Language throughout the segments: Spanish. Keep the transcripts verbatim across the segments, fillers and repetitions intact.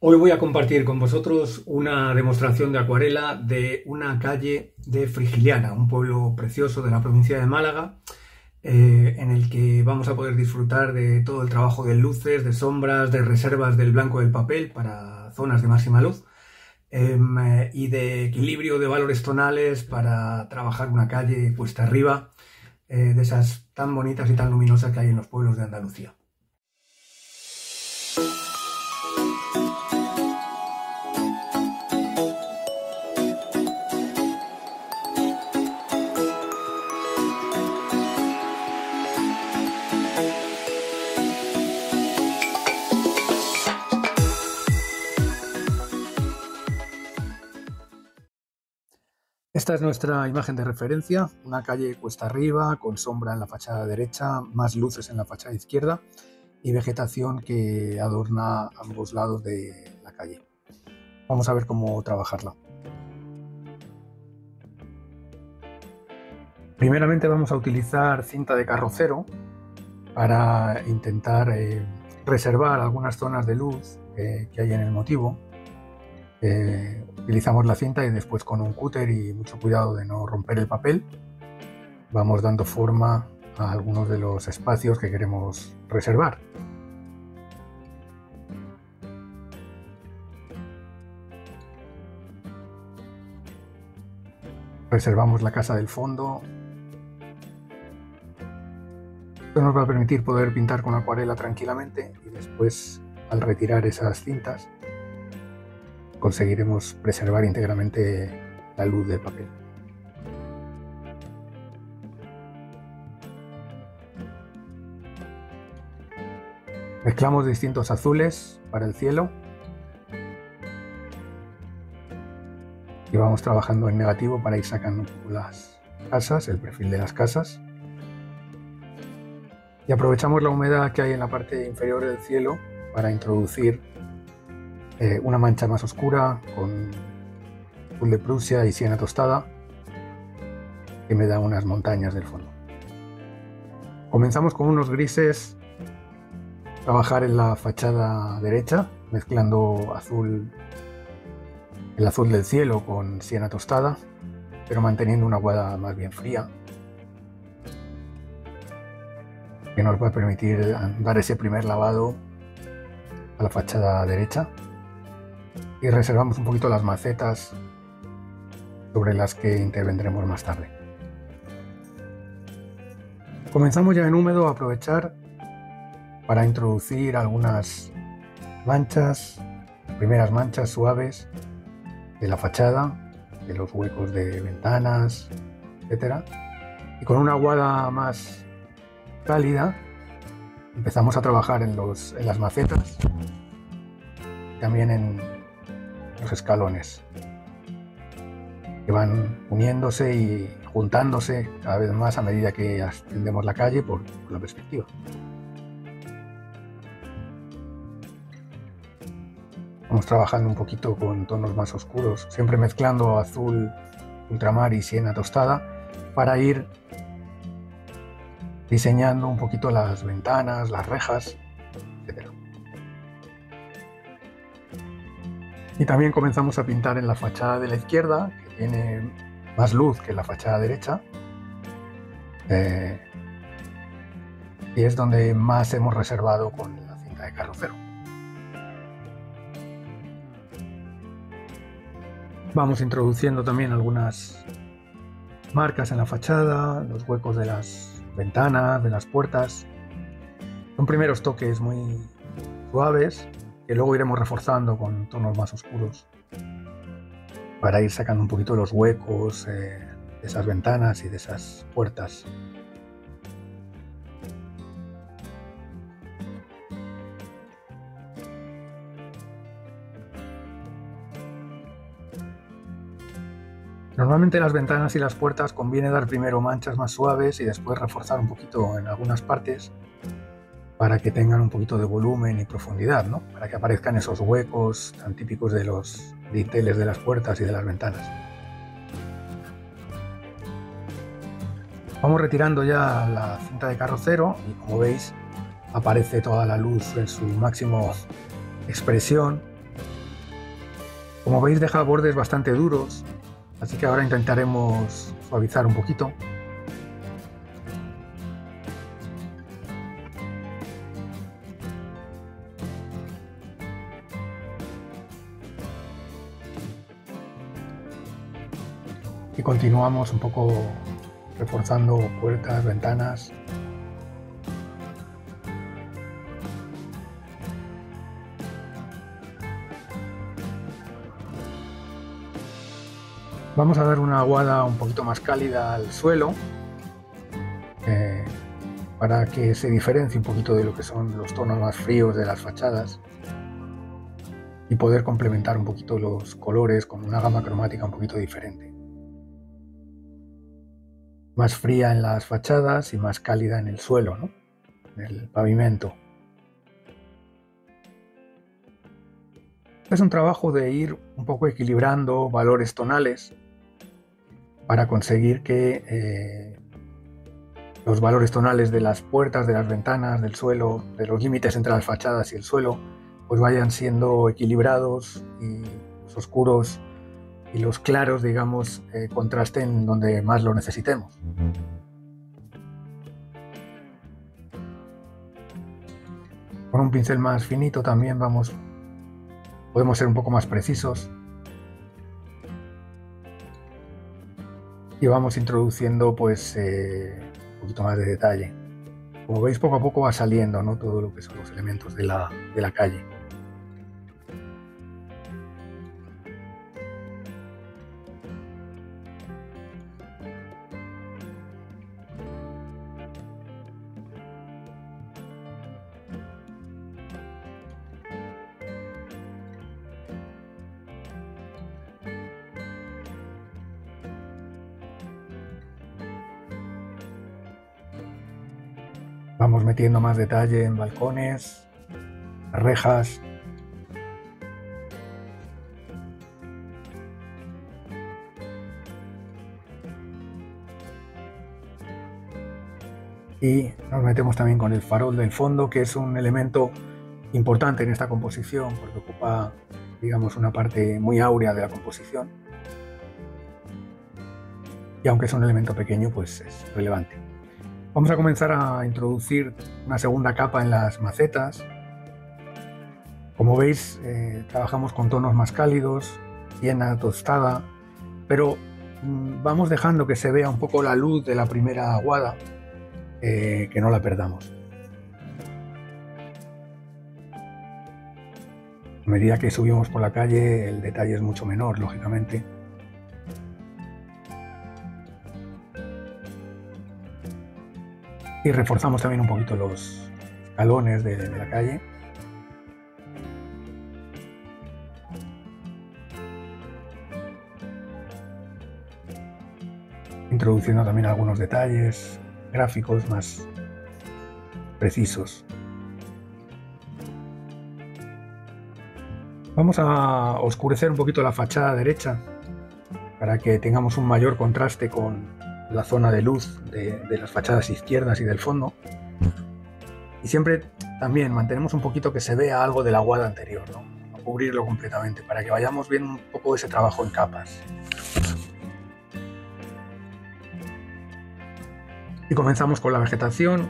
Hoy voy a compartir con vosotros una demostración de acuarela de una calle de Frigiliana, un pueblo precioso de la provincia de Málaga, eh, en el que vamos a poder disfrutar de todo el trabajo de luces, de sombras, de reservas del blanco del papel para zonas de máxima luz eh, y de equilibrio de valores tonales para trabajar una calle cuesta arriba, eh, de esas tan bonitas y tan luminosas que hay en los pueblos de Andalucía. Esta es nuestra imagen de referencia, una calle cuesta arriba, con sombra en la fachada derecha, más luces en la fachada izquierda y vegetación que adorna ambos lados de la calle. Vamos a ver cómo trabajarla. Primeramente vamos a utilizar cinta de carrocero para intentar eh, reservar algunas zonas de luz eh, que hay en el motivo. Eh, utilizamos la cinta y después con un cúter y mucho cuidado de no romper el papel vamos dando forma a algunos de los espacios que queremos reservar. Reservamos la casa del fondo. Esto nos va a permitir poder pintar con acuarela tranquilamente y después, al retirar esas cintas, conseguiremos preservar íntegramente la luz del papel. Mezclamos distintos azules para el cielo y vamos trabajando en negativo para ir sacando las casas, el perfil de las casas. Y aprovechamos la humedad que hay en la parte inferior del cielo para introducir Eh, una mancha más oscura con azul de Prusia y siena tostada que me da unas montañas del fondo. Comenzamos con unos grises, trabajar en la fachada derecha mezclando azul, el azul del cielo con siena tostada, pero manteniendo una aguada más bien fría que nos va a permitir dar ese primer lavado a la fachada derecha. Y reservamos un poquito las macetas sobre las que intervendremos más tarde. Comenzamos ya en húmedo a aprovechar para introducir algunas manchas, primeras manchas suaves de la fachada, de los huecos de ventanas, etcétera. Y con una aguada más cálida empezamos a trabajar en, los, en las macetas, también en los escalones que van uniéndose y juntándose cada vez más a medida que ascendemos la calle por, por la perspectiva. Vamos trabajando un poquito con tonos más oscuros, siempre mezclando azul ultramar y siena tostada para ir diseñando un poquito las ventanas, las rejas, etcétera. Y también comenzamos a pintar en la fachada de la izquierda, que tiene más luz que la fachada derecha. Eh, y es donde más hemos reservado con la cinta de carrocero. Vamos introduciendo también algunas marcas en la fachada, los huecos de las ventanas, de las puertas. Son primeros toques muy suaves, que luego iremos reforzando con tonos más oscuros para ir sacando un poquito los huecos eh, de esas ventanas y de esas puertas. Normalmente las ventanas y las puertas conviene dar primero manchas más suaves y después reforzar un poquito en algunas partes para que tengan un poquito de volumen y profundidad, ¿no? Para que aparezcan esos huecos tan típicos de los dinteles de las puertas y de las ventanas. Vamos retirando ya la cinta de carrocero y, como veis, aparece toda la luz en su máximo expresión Como veis, deja bordes bastante duros, así que ahora intentaremos suavizar un poquito. Y continuamos un poco reforzando puertas, ventanas. Vamos a dar una aguada un poquito más cálida al suelo eh, para que se diferencie un poquito de lo que son los tonos más fríos de las fachadas y poder complementar un poquito los colores con una gama cromática un poquito diferente. Más fría en las fachadas y más cálida en el suelo, ¿no? En el pavimento. Es un trabajo de ir un poco equilibrando valores tonales para conseguir que eh, los valores tonales de las puertas, de las ventanas, del suelo, de los límites entre las fachadas y el suelo, pues vayan siendo equilibrados y los oscuros y los claros, digamos, eh, contrasten donde más lo necesitemos. Con un pincel más finito también vamos, podemos ser un poco más precisos y vamos introduciendo pues eh, un poquito más de detalle. Como veis, poco a poco va saliendo, ¿no?, todo lo que son los elementos de la, de la calle. Vamos metiendo más detalle en balcones, rejas. Y nos metemos también con el farol del fondo, que es un elemento importante en esta composición porque ocupa, digamos, una parte muy áurea de la composición. Y aunque es un elemento pequeño, pues es relevante. Vamos a comenzar a introducir una segunda capa en las macetas. Como veis, eh, trabajamos con tonos más cálidos, siena, tostada, pero mmm, vamos dejando que se vea un poco la luz de la primera aguada, eh, que no la perdamos. A medida que subimos por la calle, el detalle es mucho menor, lógicamente. Y reforzamos también un poquito los escalones de, de la calle. Introduciendo también algunos detalles gráficos más precisos. Vamos a oscurecer un poquito la fachada derecha para que tengamos un mayor contraste con la zona de luz de, de las fachadas izquierdas y del fondo. Y siempre también mantenemos un poquito que se vea algo de la aguada anterior, ¿no? No cubrirlo completamente, para que vayamos viendo un poco ese trabajo en capas. Y comenzamos con la vegetación.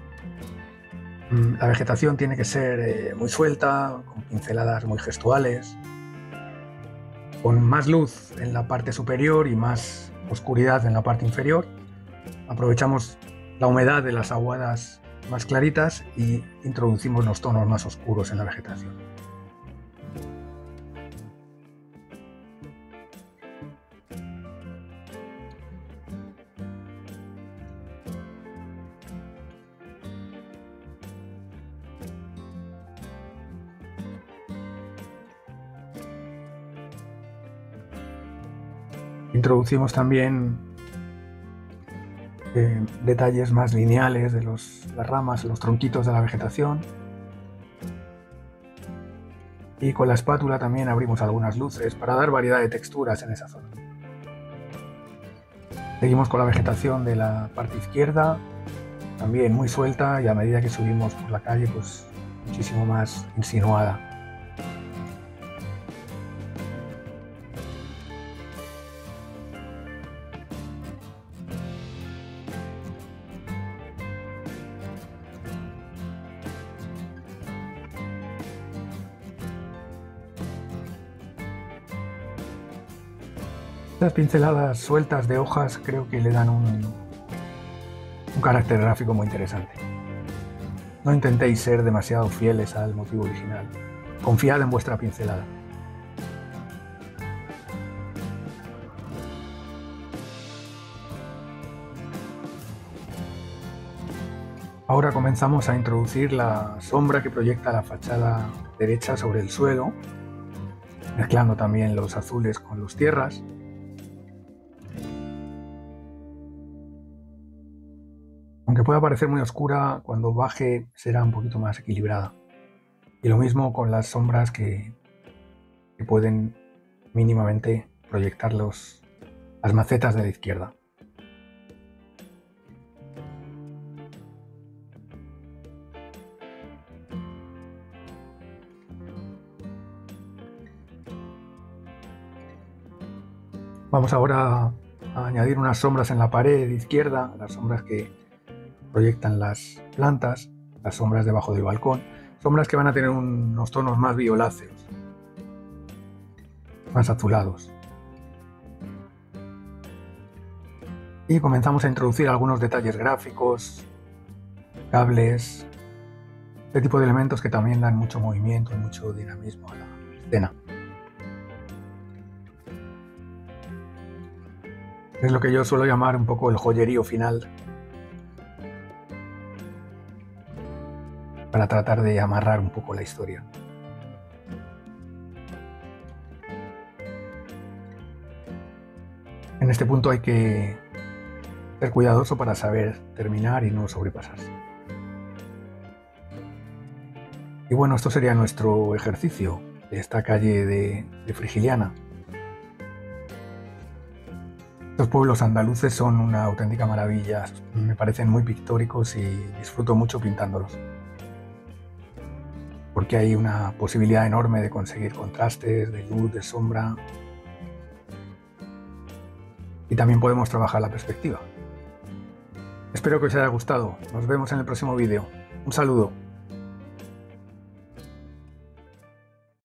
La vegetación tiene que ser eh, muy suelta, con pinceladas muy gestuales, con más luz en la parte superior y más oscuridad en la parte inferior. Aprovechamos la humedad de las aguadas más claritas y introducimos los tonos más oscuros en la vegetación. Introducimos también eh, detalles más lineales de los, las ramas, los tronquitos de la vegetación. Y con la espátula también abrimos algunas luces para dar variedad de texturas en esa zona. Seguimos con la vegetación de la parte izquierda, también muy suelta, y a medida que subimos por la calle, pues muchísimo más insinuada. Estas pinceladas sueltas de hojas creo que le dan un, un carácter gráfico muy interesante. No intentéis ser demasiado fieles al motivo original. Confiad en vuestra pincelada. Ahora comenzamos a introducir la sombra que proyecta la fachada derecha sobre el suelo, mezclando también los azules con los tierras. Aunque pueda parecer muy oscura, cuando baje será un poquito más equilibrada. Y lo mismo con las sombras que, que pueden mínimamente proyectar los, las macetas de la izquierda. Vamos ahora a añadir unas sombras en la pared izquierda, las sombras que proyectan las plantas, las sombras debajo del balcón, sombras que van a tener unos tonos más violáceos, más azulados. Y comenzamos a introducir algunos detalles gráficos, cables, este tipo de elementos que también dan mucho movimiento y mucho dinamismo a la escena. Es lo que yo suelo llamar un poco el joyerío final, para tratar de amarrar un poco la historia. En este punto hay que ser cuidadoso para saber terminar y no sobrepasarse. Y bueno, esto sería nuestro ejercicio de esta calle de, de Frigiliana. Estos pueblos andaluces son una auténtica maravilla, me parecen muy pictóricos y disfruto mucho pintándolos, porque hay una posibilidad enorme de conseguir contrastes, de luz, de sombra, y también podemos trabajar la perspectiva. Espero que os haya gustado, nos vemos en el próximo vídeo. Un saludo.